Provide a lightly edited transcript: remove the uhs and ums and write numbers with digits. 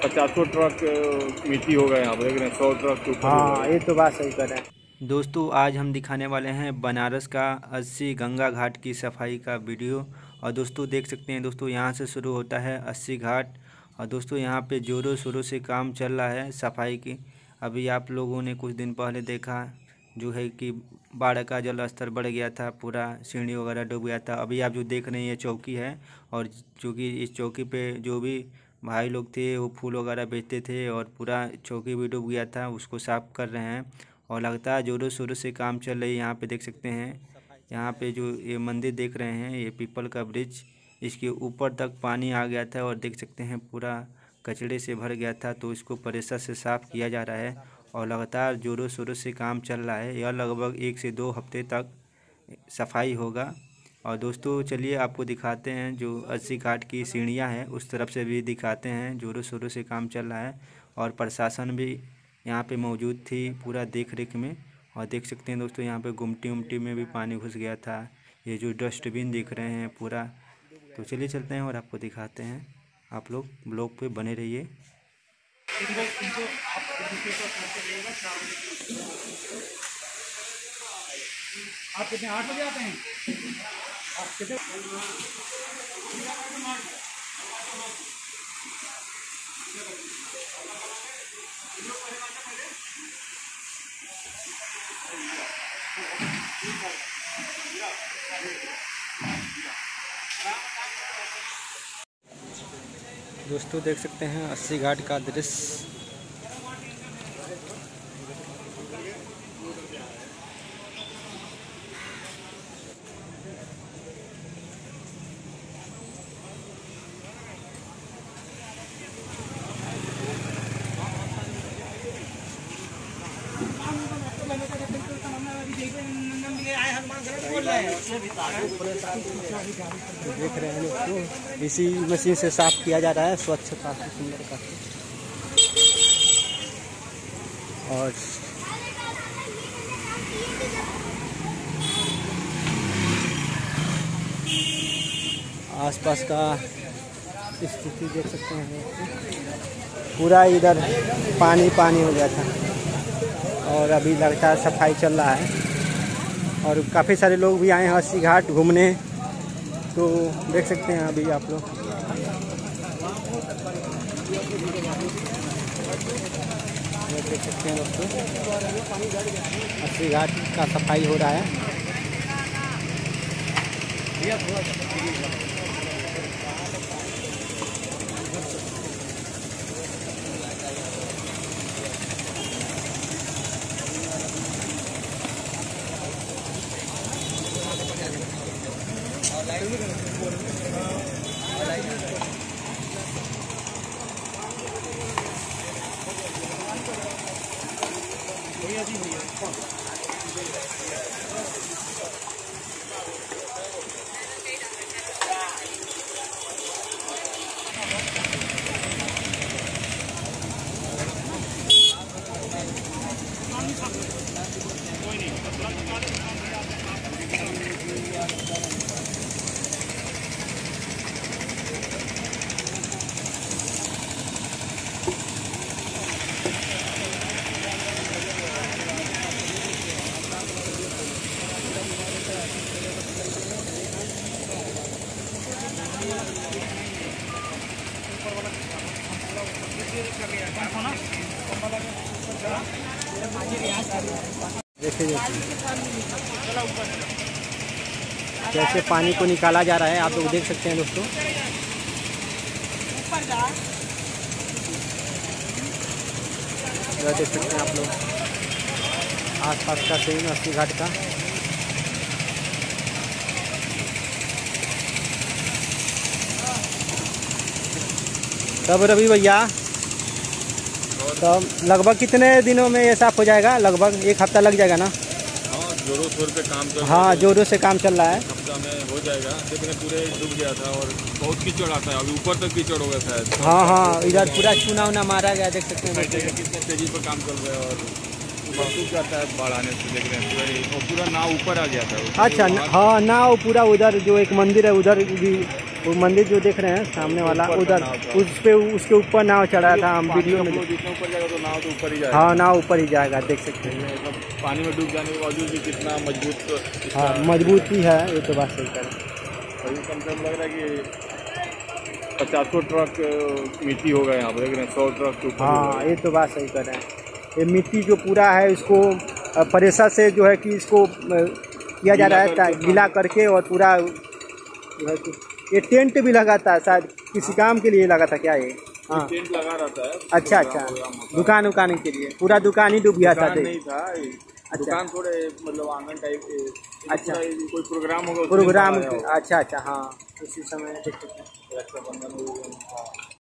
50 truck मिट्टी होगा यहाँ पर, देख रहे हैं 100 ट्रक के ऊपर। हाँ ये तो बात सही कर रहे हैं। दोस्तों आज हम दिखाने वाले हैं बनारस का 80 गंगा घाट की सफाई का वीडियो। और दोस्तों देख सकते हैं दोस्तों, यहाँ से शुरू होता है 80 घाट। और दोस्तों यहाँ पे जोरों शोरों से काम चल रहा है सफाई की। अभी आप लोगों ने कुछ दिन पहले देखा जो है कि बाढ़ का जल स्तर बढ़ गया था, पूरा सीढ़ी वगैरह डूब गया था। अभी आप जो देख रहे हैं ये चौकी है, और चूँकि इस चौकी पे जो भी भाई लोग थे वो फूल वगैरह बेचते थे और पूरा चौकी भी डूब गया था, उसको साफ़ कर रहे हैं। और लगातार जोरों शोरों से काम चल रही है। यहाँ पे देख सकते हैं, यहाँ पे जो ये मंदिर देख रहे हैं ये पीपल का ब्रिज, इसके ऊपर तक पानी आ गया था और देख सकते हैं पूरा कचड़े से भर गया था, तो इसको प्रेशर से साफ़ किया जा रहा है और लगातार जोरों शोरों से काम चल रहा है। यह लगभग 1 से 2 हफ्ते तक सफाई होगा। और दोस्तों चलिए आपको दिखाते हैं जो 80 घाट की सीढ़ियाँ हैं उस तरफ से भी दिखाते हैं। जोरों शोरों से काम चल रहा है और प्रशासन भी यहाँ पे मौजूद थी पूरा देख रेख में। और देख सकते हैं दोस्तों यहाँ पे गुमटी उमटी में भी पानी घुस गया था। ये जो डस्टबिन दिख रहे हैं पूरा, तो चलिए चलते हैं और आपको दिखाते हैं। आप लोग ब्लॉग पे बने रहिए। आप कितने 8 बजे आते हैं? आप कितने? दोस्तों देख सकते हैं 80 घाट का दृश्य। देख रहे हैं लोग, इसी मशीन से साफ किया जा रहा है। स्वच्छ काफी सुंदर काफी। और आसपास का स्थिति देख सकते हैं, पूरा इधर पानी पानी हो गया था और अभी लगातार सफाई चल रहा है। और काफ़ी सारे लोग भी आए हैं 80 घाट घूमने, तो देख सकते हैं अभी आप लोग। देख सकते हैं दोस्तों 80 घाट का सफाई हो रहा है। देखिए कैसे पानी को निकाला जा रहा है, आप लोग देख सकते हैं दोस्तों। देख सकते हैं आप लोग आसपास का सीन 80 घाट का। तब रवि भैया, तो लगभग कितने दिनों में ये साफ हो जाएगा? लगभग 1 हफ्ता लग जाएगा ना? हाँ, जोरों शोर पे काम चल रहा है। हाँ, जोरों से काम चल रहा है। हफ्ता में हो जाएगा, लेकिन पूरे डूब गया था और बहुत कीचड़ आता है, अभी ऊपर तक कीचड़ हो गया शायद। हाँ हाँ, इधर पूरा चूना उना मारा गया, देख सकते हैं कितने तेजी पर काम चल रहा है और सूख जाता है बाढ़ आने से। देख रहे हैं पूरा नाव ऊपर आ गया था। अच्छा, हाँ नाव पूरा उधर जो एक मंदिर है उधर भी वो मंदिर जो देख रहे हैं सामने वाला उधर, उस पे उसके ऊपर नाव चढ़ा था, हम वीडियो में। जितना ऊपर जाएगा तो नाव तो ऊपर ही जाएगा। हाँ, नाव ऊपर ही जाएगा, देख सकते हैं। मतलब पानी में डूब जाने के बावजूद भी कितना मजबूत। हाँ, मजबूती है, ये तो बात सही करें। कम से कम लग रहा है कि 50 ट्रक मिट्टी होगा यहाँ पर, देख रहे हैं 100 ट्रक के ऊपर। हाँ, ये तो बात सही कर रहे हैं। ये मिट्टी जो पूरा है इसको प्रेशर से जो है कि इसको किया जा रहा है, गीला करके, और पूरा जो है कि ये टेंट भी लगा था, शायद किसी काम के लिए लगा था क्या ये? हाँ, टेंट लगा रहता है। अच्छा, दुकान उकान के लिए। पूरा दुकान ही डूब गया था। नहीं था, दुकान थोड़े मतलब आंगन टाइप के। अच्छा, कोई प्रोग्राम होगा, प्रोग्राम। अच्छा, हाँ, उसी समय रक्षाबंधन